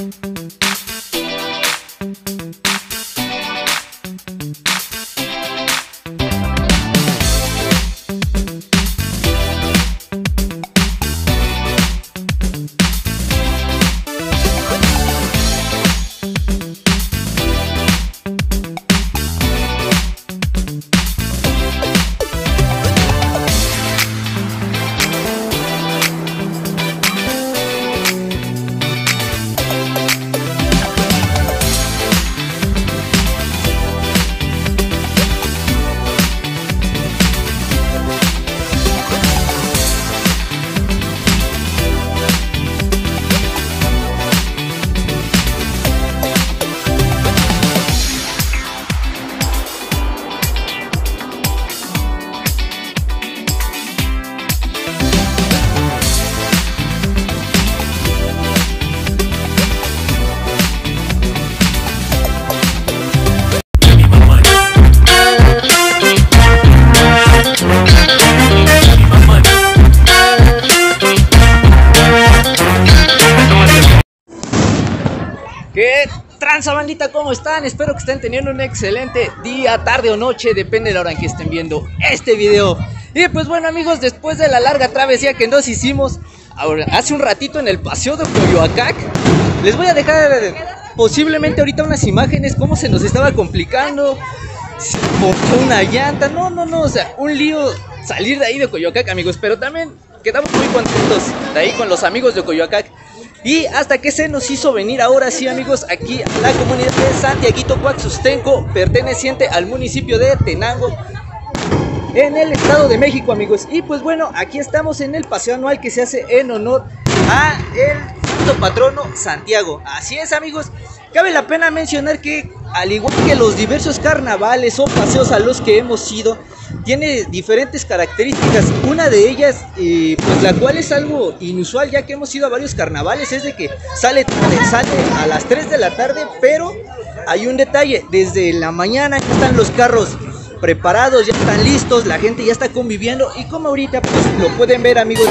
¿Qué tranza, bandita? ¿Cómo están? Espero que estén teniendo un excelente día, tarde o noche, depende de la hora en que estén viendo este video. Y pues bueno, amigos, después de la larga travesía que nos hicimos hace un ratito en el paseo de Coyoacán, les voy a dejar posiblemente ahorita unas imágenes cómo se nos estaba complicando, por una llanta, o sea, un lío salir de ahí de Coyoacán, amigos, pero también quedamos muy contentos de ahí con los amigos de Coyoacán. Y hasta que se nos hizo venir ahora sí, amigos, aquí a la comunidad de Santiaguito Coaxustenco, perteneciente al municipio de Tenango, en el Estado de México, amigos. Y pues bueno, aquí estamos en el paseo anual que se hace en honor a el santo patrono Santiago. Así es, amigos. Cabe la pena mencionar que, al igual que los diversos carnavales o paseos a los que hemos ido, tiene diferentes características. Una de ellas, pues la cual es algo inusual, ya que hemos ido a varios carnavales, es de que sale a las 3 de la tarde, pero hay un detalle: desde la mañana ya están los carros preparados, ya están listos, la gente ya está conviviendo, y como ahorita pues lo pueden ver, amigos.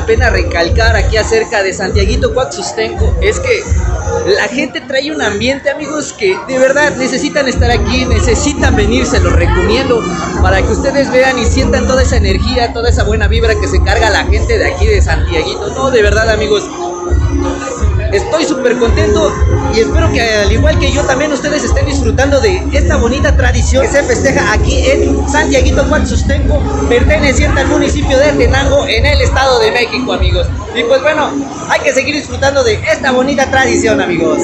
pena recalcar aquí acerca de Santiaguito Coatzustenco es que la gente trae un ambiente, amigos, que de verdad necesitan estar aquí, necesitan venir, se los recomiendo para que ustedes vean y sientan toda esa energía, toda esa buena vibra que se carga la gente de aquí de Santiaguito. No, de verdad, amigos, estoy súper contento y espero que al igual que yo también ustedes estén disfrutando de esta bonita tradición que se festeja aquí en Santiaguito Coatzustenco, perteneciente al municipio de Tenango en el Estado de México, amigos. Y pues bueno, hay que seguir disfrutando de esta bonita tradición, amigos.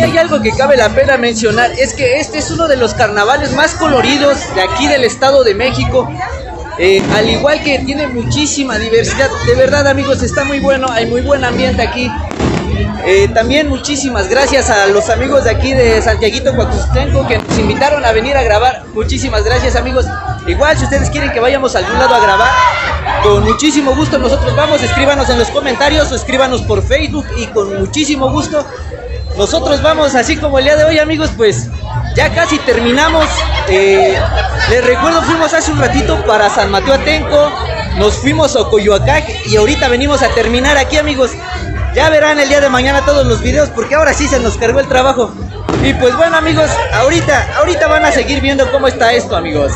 hay algo que cabe la pena mencionar, es que este es uno de los carnavales más coloridos de aquí del Estado de México. Al igual que tiene muchísima diversidad, de verdad amigos, está muy bueno, hay muy buen ambiente aquí. También muchísimas gracias a los amigos de aquí de Santiaguito Coaxustenco que nos invitaron a venir a grabar. Muchísimas gracias amigos. Igual si ustedes quieren que vayamos a algún lado a grabar, con muchísimo gusto nosotros vamos. Escríbanos en los comentarios o escríbanos por Facebook y con muchísimo gusto nosotros vamos. Así como el día de hoy amigos, pues ya casi terminamos. Les recuerdo, fuimos hace un ratito para San Mateo Atenco, nos fuimos a Coyoacán y ahorita venimos a terminar aquí amigos. Ya verán el día de mañana todos los videos porque ahora sí se nos cargó el trabajo. Y pues bueno amigos, ahorita van a seguir viendo cómo está esto amigos.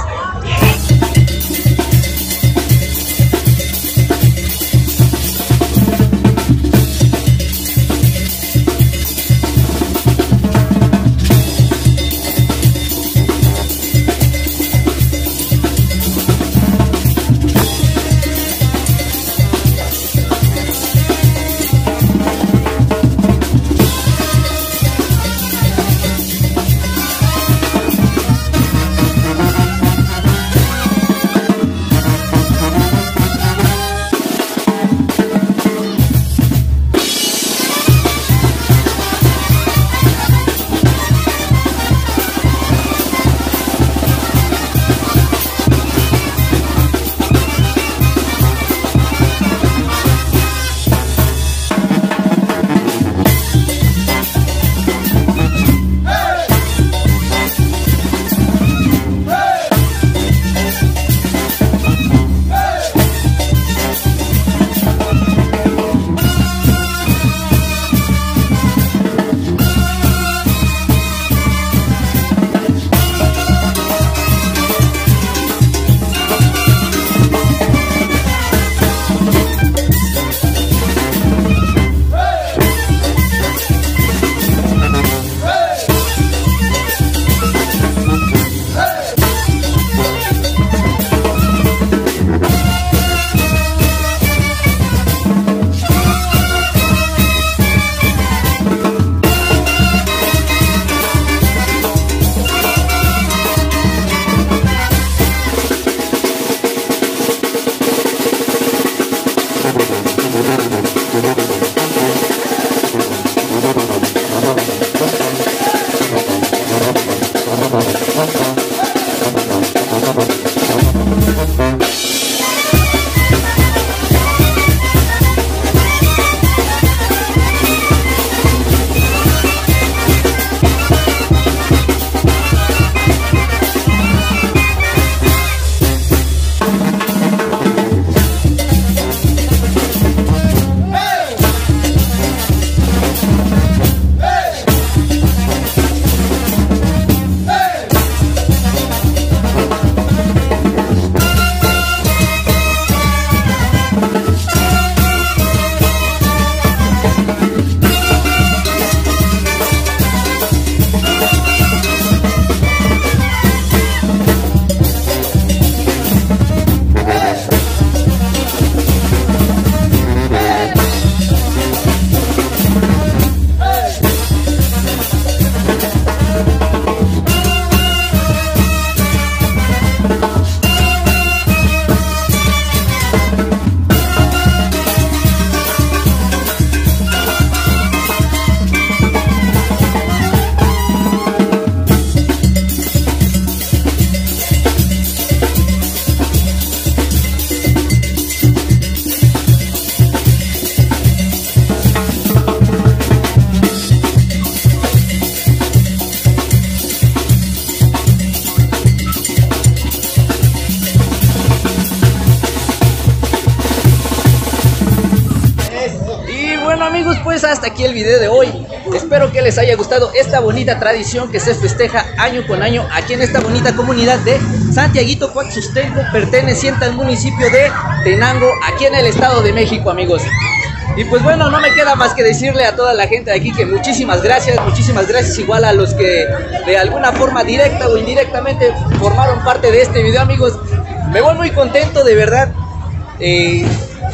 Amigos, pues hasta aquí el video de hoy. Espero que les haya gustado esta bonita tradición que se festeja año con año aquí en esta bonita comunidad de Santiaguito Coaxustenco, perteneciente al municipio de Tenango, aquí en el Estado de México, amigos. Y pues bueno, no me queda más que decirle a toda la gente de aquí que muchísimas gracias igual a los que de alguna forma directa o indirectamente formaron parte de este video, amigos. Me voy muy contento, de verdad.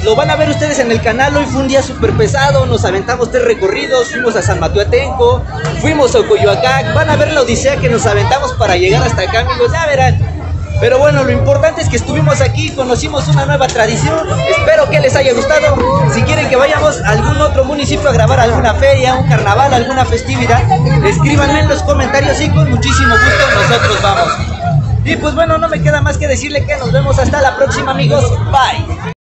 lo van a ver ustedes en el canal. Hoy fue un día súper pesado, nos aventamos 3 recorridos, fuimos a San Mateo Atenco, fuimos a Coyoacán, van a ver la odisea que nos aventamos para llegar hasta acá, amigos, ya verán. Pero bueno, lo importante es que estuvimos aquí, conocimos una nueva tradición, espero que les haya gustado. Si quieren que vayamos a algún otro municipio a grabar alguna feria, un carnaval, alguna festividad, escríbanme en los comentarios y con muchísimo gusto nosotros vamos. Y pues bueno, no me queda más que decirle que nos vemos hasta la próxima, amigos, bye.